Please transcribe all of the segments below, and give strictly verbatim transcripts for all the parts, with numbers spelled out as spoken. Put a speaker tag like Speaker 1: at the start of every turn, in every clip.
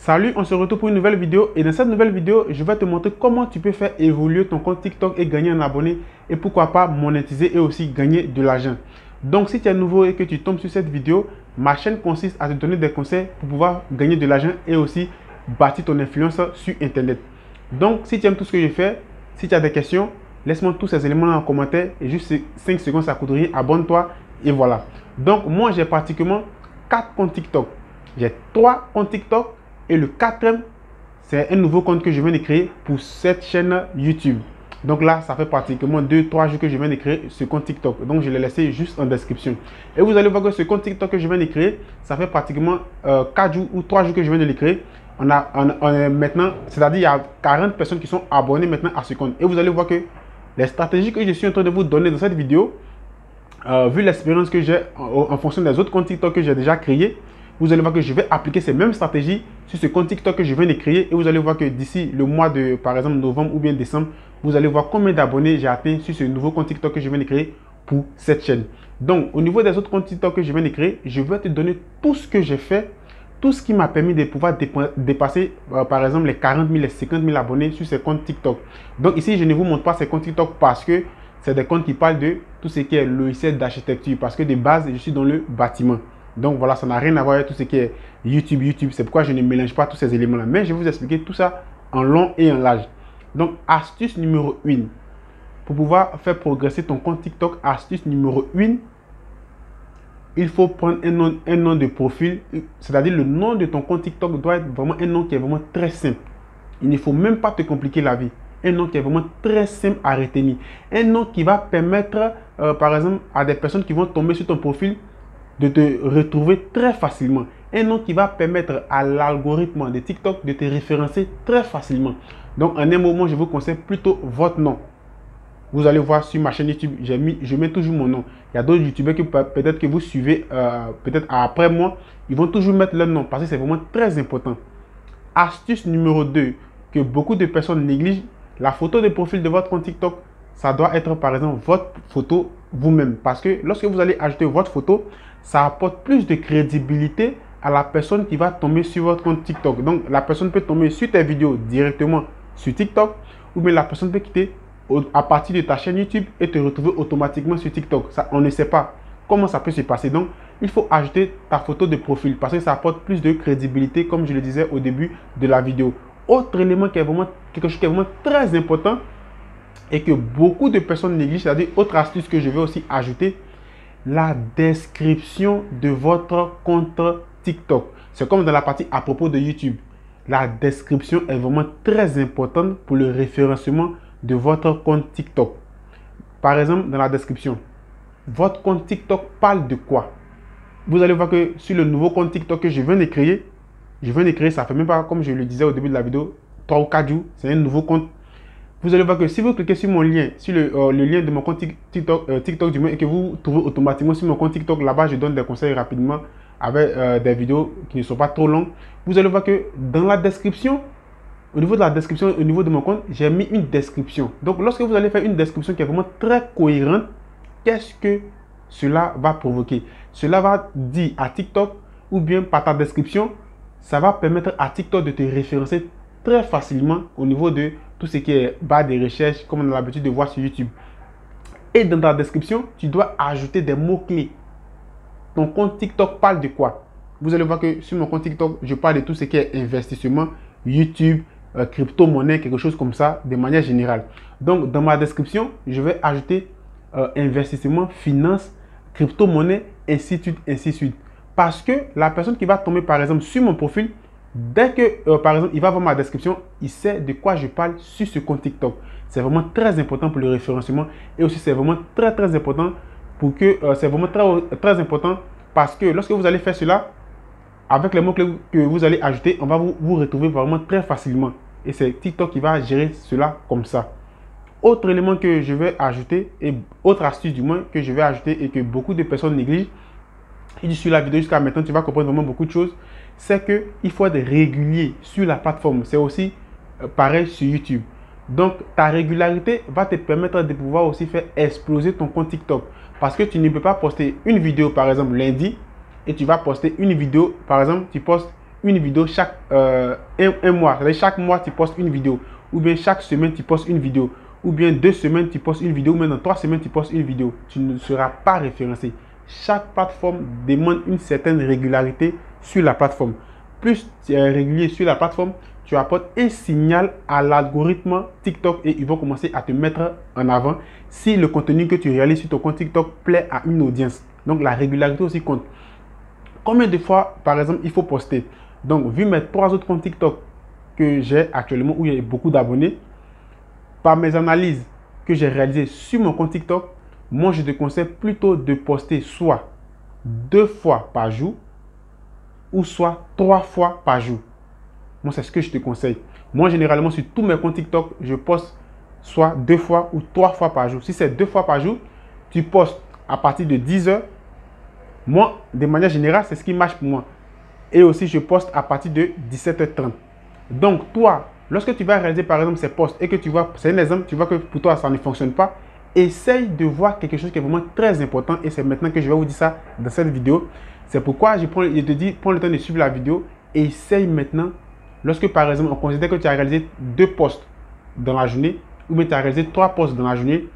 Speaker 1: Salut, on se retrouve pour une nouvelle vidéo et dans cette nouvelle vidéo, je vais te montrer comment tu peux faire évoluer ton compte TikTok et gagner un abonné et pourquoi pas monétiser et aussi gagner de l'argent. Donc si tu es nouveau et que tu tombes sur cette vidéo, ma chaîne consiste à te donner des conseils pour pouvoir gagner de l'argent et aussi bâtir ton influence sur Internet. Donc si tu aimes tout ce que je fais, si tu as des questions, laisse-moi tous ces éléments en commentaire et juste cinq secondes, ça coûte rien, abonne-toi et voilà. Donc moi j'ai pratiquement quatre comptes TikTok. J'ai trois comptes TikTok. Et le quatrième, c'est un nouveau compte que je viens de créer pour cette chaîne YouTube. Donc là, ça fait pratiquement deux trois jours que je viens de créer ce compte TikTok. Donc je l'ai laissé juste en description. Et vous allez voir que ce compte TikTok que je viens de créer, ça fait pratiquement euh, quatre jours ou trois jours que je viens de le créer. On a, on, on est maintenant, c'est-à-dire il y a quarante personnes qui sont abonnées maintenant à ce compte. Et vous allez voir que les stratégies que je suis en train de vous donner dans cette vidéo, euh, vu l'expérience que j'ai en, en fonction des autres comptes TikTok que j'ai déjà créés, vous allez voir que je vais appliquer ces mêmes stratégies sur ce compte TikTok que je viens de créer et vous allez voir que d'ici le mois de, par exemple, novembre ou bien décembre, vous allez voir combien d'abonnés j'ai atteint sur ce nouveau compte TikTok que je viens de créer pour cette chaîne. Donc, au niveau des autres comptes TikTok que je viens de créer, je vais te donner tout ce que j'ai fait, tout ce qui m'a permis de pouvoir dépasser, euh, par exemple, les quarante mille, les cinquante mille abonnés sur ces comptes TikTok. Donc, ici, je ne vous montre pas ces comptes TikTok parce que c'est des comptes qui parlent de tout ce qui est logiciel d'architecture parce que de base, je suis dans le bâtiment. Donc voilà, ça n'a rien à voir avec tout ce qui est YouTube, YouTube. C'est pourquoi je ne mélange pas tous ces éléments-là. Mais je vais vous expliquer tout ça en long et en large. Donc, astuce numéro un. Pour pouvoir faire progresser ton compte TikTok, astuce numéro un, il faut prendre un nom, un nom de profil. C'est-à-dire le nom de ton compte TikTok doit être vraiment un nom qui est vraiment très simple. Il ne faut même pas te compliquer la vie. Un nom qui est vraiment très simple à retenir. Un nom qui va permettre, euh, par exemple, à des personnes qui vont tomber sur ton profil, de te retrouver très facilement. Un nom qui va permettre à l'algorithme de TikTok de te référencer très facilement. Donc, en un moment, je vous conseille plutôt votre nom. Vous allez voir sur ma chaîne YouTube, j'ai mis, je mets toujours mon nom. Il y a d'autres youtubeurs que peut-être que vous suivez, euh, peut-être après moi, ils vont toujours mettre leur nom parce que c'est vraiment très important. Astuce numéro deux, que beaucoup de personnes négligent, la photo de profil de votre compte TikTok, ça doit être par exemple votre photo vous-même. Parce que lorsque vous allez ajouter votre photo, ça apporte plus de crédibilité à la personne qui va tomber sur votre compte TikTok. Donc, la personne peut tomber sur tes vidéos directement sur TikTok ou bien la personne peut quitter à partir de ta chaîne YouTube et te retrouver automatiquement sur TikTok. Ça, on ne sait pas comment ça peut se passer. Donc, il faut ajouter ta photo de profil parce que ça apporte plus de crédibilité, comme je le disais au début de la vidéo. Autre élément qui est vraiment quelque chose qui est vraiment très important et que beaucoup de personnes négligent, c'est-à-dire autre astuce que je vais aussi ajouter, la description de votre compte TikTok. C'est comme dans la partie à propos de YouTube. La description est vraiment très importante pour le référencement de votre compte TikTok. Par exemple, dans la description, votre compte TikTok parle de quoi? Vous allez voir que sur le nouveau compte TikTok que je viens de créer, je viens de créer, ça fait même pas, comme je le disais au début de la vidéo, trois ou quatre jours, c'est un nouveau compte. Vous allez voir que si vous cliquez sur mon lien, sur le, euh, le lien de mon compte TikTok, euh, TikTok du moins, et que vous trouvez automatiquement sur mon compte TikTok, là-bas, je donne des conseils rapidement avec euh, des vidéos qui ne sont pas trop longues. Vous allez voir que dans la description, au niveau de la description, au niveau de mon compte, j'ai mis une description. Donc, lorsque vous allez faire une description qui est vraiment très cohérente, qu'est-ce que cela va provoquer? Cela va dire à TikTok, ou bien par ta description, ça va permettre à TikTok de te référencer très facilement au niveau de tout ce qui est barre de recherche, comme on a l'habitude de voir sur YouTube. Et dans ta description, tu dois ajouter des mots-clés. Ton compte TikTok parle de quoi? Vous allez voir que sur mon compte TikTok, je parle de tout ce qui est investissement, YouTube, euh, crypto-monnaie, quelque chose comme ça, de manière générale. Donc, dans ma description, je vais ajouter euh, investissement, finance, crypto-monnaie, ainsi de suite, ainsi de suite. Parce que la personne qui va tomber, par exemple, sur mon profil, dès que, euh, par exemple, il va voir ma description, il sait de quoi je parle sur ce compte TikTok. C'est vraiment très important pour le référencement et aussi c'est vraiment très très important pour que, euh, c'est vraiment très, très important parce que lorsque vous allez faire cela, avec les mots-clés que vous allez ajouter, on va vous, vous retrouver vraiment très facilement. Et c'est TikTok qui va gérer cela comme ça. Autre élément que je vais ajouter, et autre astuce du moins que je vais ajouter et que beaucoup de personnes négligent, et sur la vidéo jusqu'à maintenant, tu vas comprendre vraiment beaucoup de choses, c'est qu'il faut être régulier sur la plateforme. C'est aussi euh, pareil sur YouTube. Donc, ta régularité va te permettre de pouvoir aussi faire exploser ton compte TikTok. Parce que tu ne peux pas poster une vidéo, par exemple, lundi, et tu vas poster une vidéo, par exemple, tu postes une vidéo chaque euh, un, un mois. C'est-à-dire chaque mois, tu postes une vidéo. Ou bien chaque semaine, tu postes une vidéo. Ou bien deux semaines, tu postes une vidéo. Ou même dans trois semaines, tu postes une vidéo. Tu ne seras pas référencé. Chaque plateforme demande une certaine régularité sur la plateforme. Plus tu es régulier sur la plateforme, tu apportes un signal à l'algorithme TikTok et ils vont commencer à te mettre en avant si le contenu que tu réalises sur ton compte TikTok plaît à une audience. Donc la régularité aussi compte. Combien de fois, par exemple, il faut poster? Donc, vu mes trois autres comptes TikTok que j'ai actuellement, où il y a beaucoup d'abonnés, par mes analyses que j'ai réalisées sur mon compte TikTok, moi, je te conseille plutôt de poster soit deux fois par jour ou soit trois fois par jour. Moi, c'est ce que je te conseille. Moi, généralement, sur tous mes comptes TikTok, je poste soit deux fois ou trois fois par jour. Si c'est deux fois par jour, tu postes à partir de dix heures. Moi, de manière générale, c'est ce qui marche pour moi. Et aussi, je poste à partir de dix-sept heures trente. Donc, toi, lorsque tu vas réaliser, par exemple, ces posts et que tu vois, c'est un exemple, tu vois que pour toi, ça ne fonctionne pas, essaye de voir quelque chose qui est vraiment très important. Et c'est maintenant que je vais vous dire ça dans cette vidéo. C'est pourquoi je, prends, je te dis, prends le temps de suivre la vidéo. Et essaye maintenant, lorsque, par exemple, on considère que tu as réalisé deux posts dans la journée, ou bien tu as réalisé trois posts dans la journée,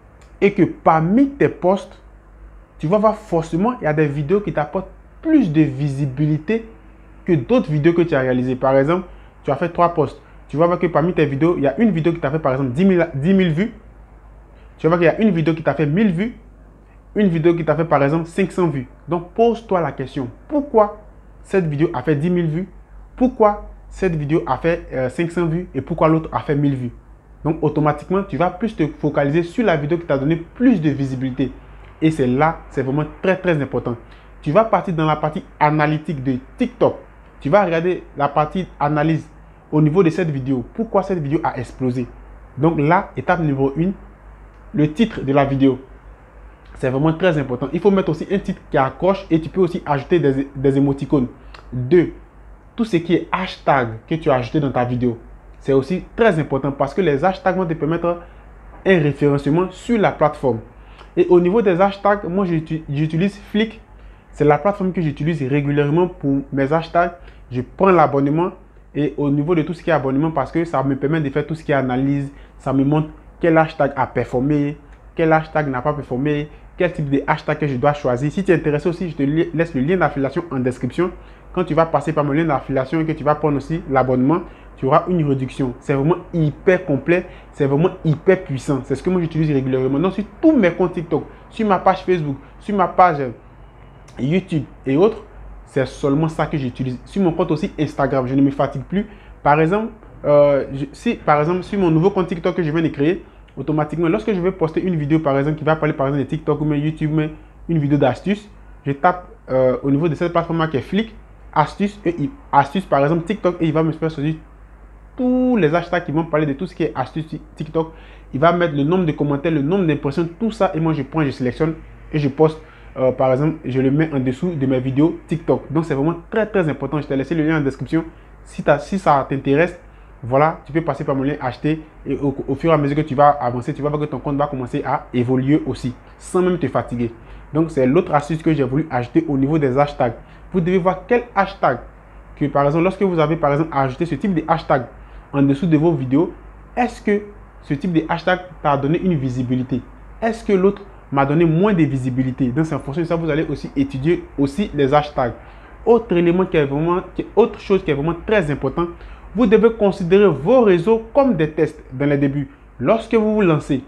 Speaker 1: et que parmi tes posts, tu vas voir forcément, il y a des vidéos qui t'apportent plus de visibilité que d'autres vidéos que tu as réalisées. Par exemple, tu as fait trois posts. Tu vas voir que parmi tes vidéos, il y a une vidéo qui t'a fait par exemple dix mille vues. Tu vas voir qu'il y a une vidéo qui t'a fait mille vues. Une vidéo qui t'a fait par exemple cinq cents vues. Donc, pose-toi la question. Pourquoi cette vidéo a fait dix mille vues? Pourquoi cette vidéo a fait euh, cinq cents vues? Et pourquoi l'autre a fait mille vues? Donc, automatiquement, tu vas plus te focaliser sur la vidéo qui t'a donné plus de visibilité. Et c'est là, c'est vraiment très très important. Tu vas partir dans la partie analytique de TikTok. Tu vas regarder la partie analyse au niveau de cette vidéo. Pourquoi cette vidéo a explosé? Donc là, étape numéro un, le titre de la vidéo. C'est vraiment très important. Il faut mettre aussi un titre qui accroche et tu peux aussi ajouter des, des émoticônes. Deux, tout ce qui est hashtag que tu as ajouté dans ta vidéo. C'est aussi très important parce que les hashtags vont te permettre un référencement sur la plateforme. Et au niveau des hashtags, moi j'utilise Flick. C'est la plateforme que j'utilise régulièrement pour mes hashtags. Je prends l'abonnement et au niveau de tout ce qui est abonnement, parce que ça me permet de faire tout ce qui est analyse, ça me montre quel hashtag a performé, quel hashtag n'a pas performé, quel type de hashtag que je dois choisir. Si tu es intéressé aussi, je te laisse le lien d'affiliation en description. Quand tu vas passer par mon lien d'affiliation et que tu vas prendre aussi l'abonnement, tu auras une réduction. C'est vraiment hyper complet, c'est vraiment hyper puissant. C'est ce que moi j'utilise régulièrement. Donc sur tous mes comptes TikTok, sur ma page Facebook, sur ma page YouTube et autres, c'est seulement ça que j'utilise. Sur mon compte aussi Instagram, je ne me fatigue plus. Par exemple, euh, je, si par exemple sur mon nouveau compte TikTok que je viens de créer, automatiquement, lorsque je vais poster une vidéo par exemple qui va parler par exemple de TikTok ou même YouTube, mais une vidéo d'astuce, je tape euh, au niveau de cette plateforme qui est Flick, astuce, et astuce par exemple TikTok, et il va me faire choisir tous les hashtags qui vont parler de tout ce qui est astuce TikTok. Il va mettre le nombre de commentaires, le nombre d'impressions, tout ça, et moi je prends, je sélectionne et je poste. Euh, par exemple, je le mets en dessous de mes vidéos TikTok. Donc c'est vraiment très très important. Je t'ai laissé le lien en description. Si, si ça t'intéresse, voilà, tu peux passer par mon lien acheter, et au, au fur et à mesure que tu vas avancer, tu vas voir que ton compte va commencer à évoluer aussi, sans même te fatiguer. Donc c'est l'autre astuce que j'ai voulu ajouter au niveau des hashtags. Vous devez voir quel hashtag, que par exemple, lorsque vous avez par exemple ajouté ce type de hashtag en dessous de vos vidéos, est-ce que ce type de hashtag t'a donné une visibilité? Est-ce que l'autre m'a donné moins de visibilité? Donc, c'est en fonction de ça, vous allez aussi étudier aussi les hashtags. Autre élément qui est vraiment, qui est autre chose qui est vraiment très important, vous devez considérer vos réseaux comme des tests dans les débuts. Lorsque vous vous lancez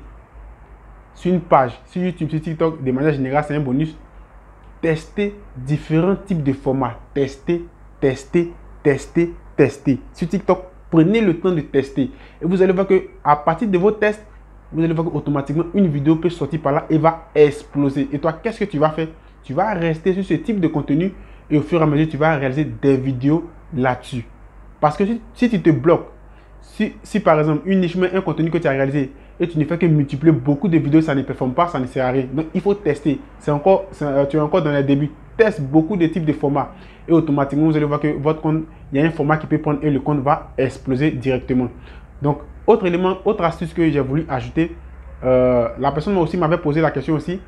Speaker 1: sur une page, sur YouTube, sur TikTok, de manière générale, c'est un bonus. Testez différents types de formats. Testez, testez, testez, testez. Sur TikTok, prenez le temps de tester. Et vous allez voir que à partir de vos tests, vous allez voir qu'automatiquement, une vidéo peut sortir par là et va exploser. Et toi, qu'est-ce que tu vas faire? Tu vas rester sur ce type de contenu et au fur et à mesure, tu vas réaliser des vidéos là-dessus. Parce que si, si tu te bloques, si, si par exemple, une niche, un contenu que tu as réalisé et tu ne fais que multiplier beaucoup de vidéos, ça ne performe pas, ça ne sert à rien. Donc, il faut tester. C'est encore, c'est, tu es encore dans les débuts. Teste beaucoup de types de formats et automatiquement, vous allez voir que votre compte, il y a un format qui peut prendre et le compte va exploser directement. Donc, autre élément, autre astuce que j'ai voulu ajouter, euh, la personne aussi m'avait posé la question aussi,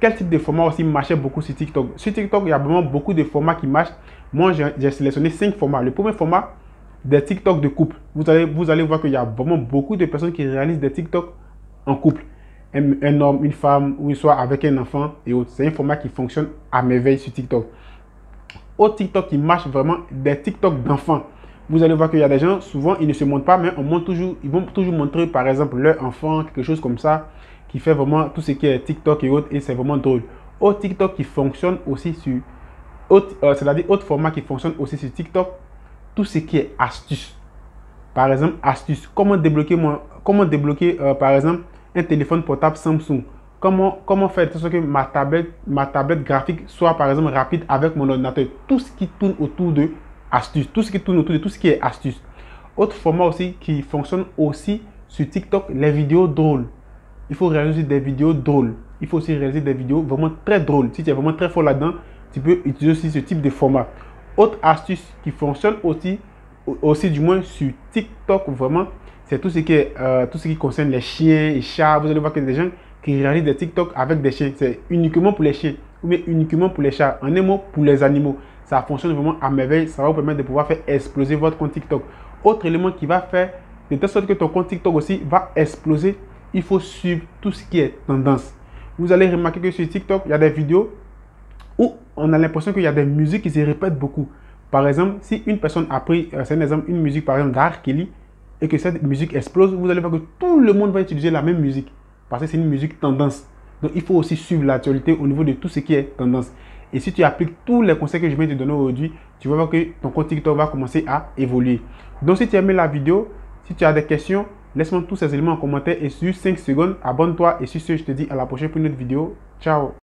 Speaker 1: quel type de format aussi marchait beaucoup sur TikTok. Sur TikTok, il y a vraiment beaucoup de formats qui marchent. Moi, j'ai sélectionné cinq formats. Le premier format, des TikTok de couple. Vous allez, vous allez voir qu'il y a vraiment beaucoup de personnes qui réalisent des TikTok en couple. Un, un homme, une femme, ou soit avec un enfant et autres. C'est un format qui fonctionne à merveille sur TikTok. Autre TikTok qui marche vraiment, des TikTok d'enfants. Vous allez voir qu'il y a des gens, souvent, ils ne se montrent pas, mais on montre toujours, ils vont toujours montrer, par exemple, leur enfant, quelque chose comme ça, qui fait vraiment tout ce qui est TikTok et autres, et c'est vraiment drôle. Autre TikTok qui fonctionne aussi sur, euh, c'est-à-dire autre format qui fonctionne aussi sur TikTok, tout ce qui est astuce. Par exemple, astuce. Comment débloquer, moi, comment débloquer euh, par exemple, un téléphone portable Samsung. Comment, comment faire de sorte que ma tablette, ma tablette graphique soit, par exemple, rapide avec mon ordinateur. Tout ce qui tourne autour de astuce. Tout ce qui tourne autour de tout ce qui est astuce. Autre format aussi qui fonctionne aussi sur TikTok, les vidéos drôles. Il faut réaliser des vidéos drôles. Il faut aussi réaliser des vidéos vraiment très drôles. Si tu es vraiment très fort là-dedans, tu peux utiliser aussi ce type de format. Autre astuce qui fonctionne aussi, aussi du moins sur TikTok, vraiment, c'est tout ce qui est, euh, tout ce qui concerne les chiens et chats. Vous allez voir qu'il y a des gens qui réalisent des TikTok avec des chiens. C'est uniquement pour les chiens ou bien uniquement pour les chats. En un mot, pour les animaux. Ça fonctionne vraiment à merveille. Ça va vous permettre de pouvoir faire exploser votre compte TikTok. Autre élément qui va faire de telle sorte que ton compte TikTok aussi va exploser, il faut suivre tout ce qui est tendance. Vous allez remarquer que sur TikTok, il y a des vidéos où on a l'impression qu'il y a des musiques qui se répètent beaucoup. Par exemple, si une personne a pris, euh, c'est un exemple, une musique par exemple d'R. Kelly et que cette musique explose, vous allez voir que tout le monde va utiliser la même musique parce que c'est une musique tendance. Donc, il faut aussi suivre l'actualité au niveau de tout ce qui est tendance. Et si tu appliques tous les conseils que je viens de te donner aujourd'hui, tu vas voir que ton compte TikTok va commencer à évoluer. Donc, si tu as aimé la vidéo, si tu as des questions, laisse-moi tous ces éléments en commentaire et sur cinq secondes, abonne-toi. Et sur ce, je te dis à la prochaine pour une autre vidéo. Ciao!